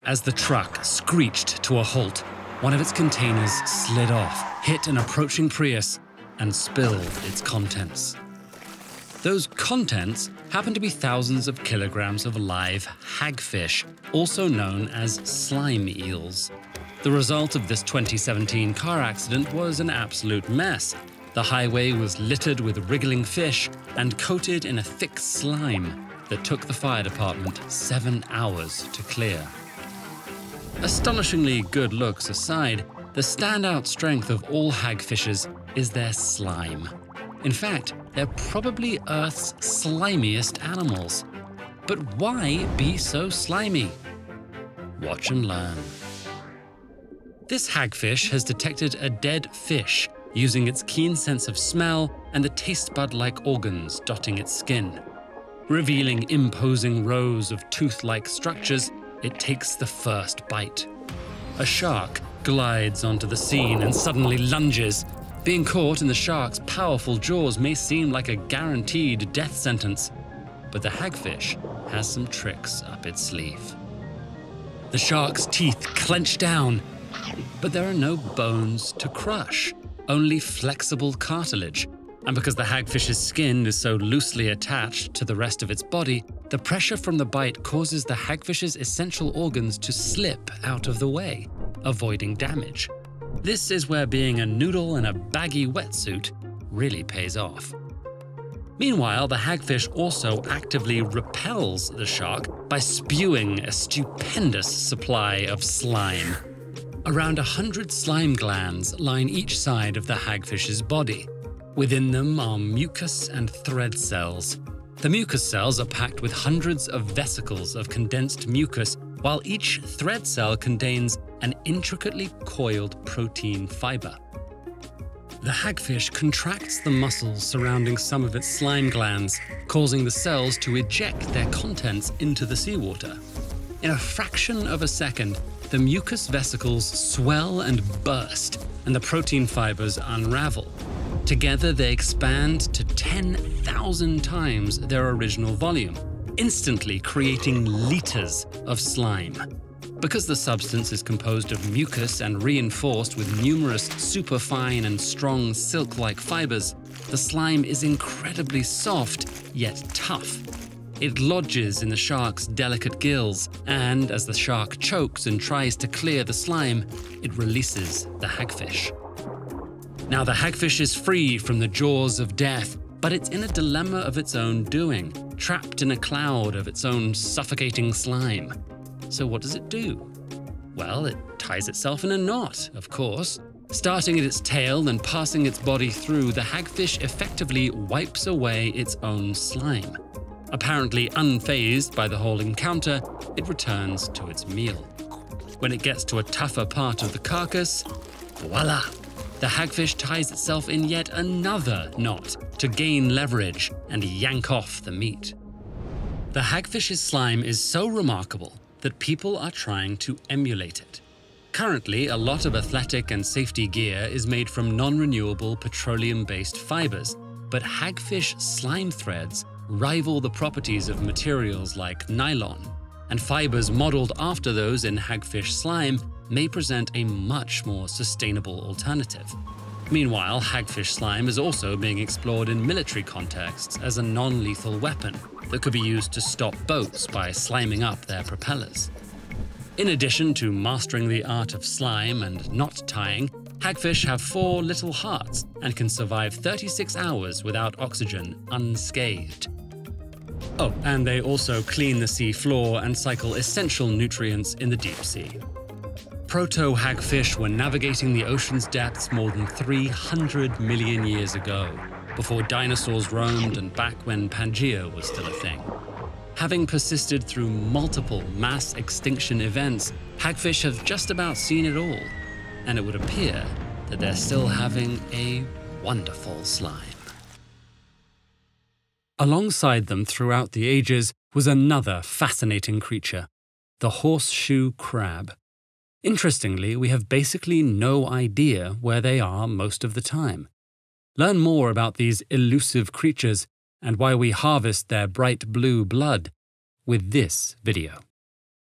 As the truck screeched to a halt, one of its containers slid off, hit an approaching Prius, and spilled its contents. Those contents happened to be thousands of kilograms of live hagfish, also known as slime eels. The result of this 2017 car accident was an absolute mess. The highway was littered with wriggling fish and coated in a thick slime that took the fire department 7 hours to clear. Astonishingly good looks aside, the standout strength of all hagfishes is their slime. In fact, they're probably Earth's slimiest animals. But why be so slimy? Watch and learn. This hagfish has detected a dead fish using its keen sense of smell and the taste bud-like organs dotting its skin. Revealing imposing rows of tooth-like structures, it takes the first bite. A shark glides onto the scene and suddenly lunges. Being caught in the shark's powerful jaws may seem like a guaranteed death sentence, but the hagfish has some tricks up its sleeve. The shark's teeth clench down, but there are no bones to crush, only flexible cartilage. And because the hagfish's skin is so loosely attached to the rest of its body, the pressure from the bite causes the hagfish's essential organs to slip out of the way, avoiding damage. This is where being a noodle in a baggy wetsuit really pays off. Meanwhile, the hagfish also actively repels the shark by spewing a stupendous supply of slime. Around 100 slime glands line each side of the hagfish's body. Within them are mucus and thread cells. The mucus cells are packed with hundreds of vesicles of condensed mucus, while each thread cell contains an intricately coiled protein fiber. The hagfish contracts the muscles surrounding some of its slime glands, causing the cells to eject their contents into the seawater. In a fraction of a second, the mucus vesicles swell and burst, and the protein fibers unravel. Together, they expand to 10,000 times their original volume, instantly creating liters of slime. Because the substance is composed of mucus and reinforced with numerous superfine and strong silk-like fibers, the slime is incredibly soft, yet tough. It lodges in the shark's delicate gills, and as the shark chokes and tries to clear the slime, it releases the hagfish. Now, the hagfish is free from the jaws of death, but it's in a dilemma of its own doing, trapped in a cloud of its own suffocating slime. So what does it do? Well, it ties itself in a knot, of course. Starting at its tail and passing its body through, the hagfish effectively wipes away its own slime. Apparently unfazed by the whole encounter, it returns to its meal. When it gets to a tougher part of the carcass, voila! The hagfish ties itself in yet another knot to gain leverage and yank off the meat. The hagfish's slime is so remarkable that people are trying to emulate it. Currently, a lot of athletic and safety gear is made from non-renewable petroleum-based fibers, but hagfish slime threads rival the properties of materials like nylon, and fibers modeled after those in hagfish slime may present a much more sustainable alternative. Meanwhile, hagfish slime is also being explored in military contexts as a non-lethal weapon that could be used to stop boats by sliming up their propellers. In addition to mastering the art of slime and knot tying, hagfish have 4 little hearts and can survive 36 hours without oxygen unscathed. Oh, and they also clean the sea floor and cycle essential nutrients in the deep sea. Proto-hagfish were navigating the ocean's depths more than 300 million years ago, before dinosaurs roamed and back when Pangea was still a thing. Having persisted through multiple mass extinction events, hagfish have just about seen it all, and it would appear that they're still having a wonderful slime. Alongside them throughout the ages was another fascinating creature, the horseshoe crab. Interestingly, we have basically no idea where they are most of the time. Learn more about these elusive creatures and why we harvest their bright blue blood with this video.